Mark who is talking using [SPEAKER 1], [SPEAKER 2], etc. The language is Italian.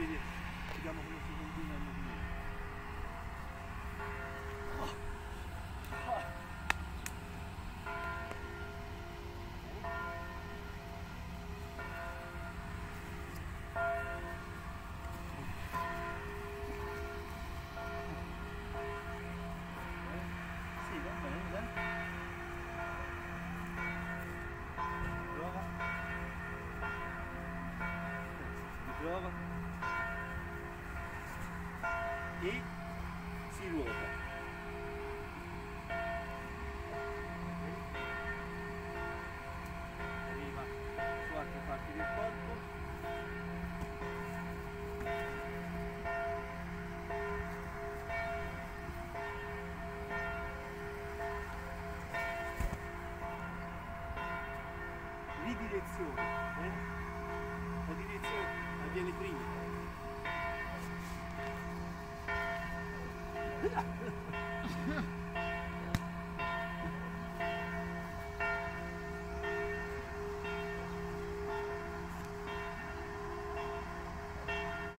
[SPEAKER 1] vediamo come si combina il movimento. Sì, va bene, dai. Prova. Riprova. E si ruota. Arriva su altre parti del corpo. Ridirezione, la direzione avviene prima.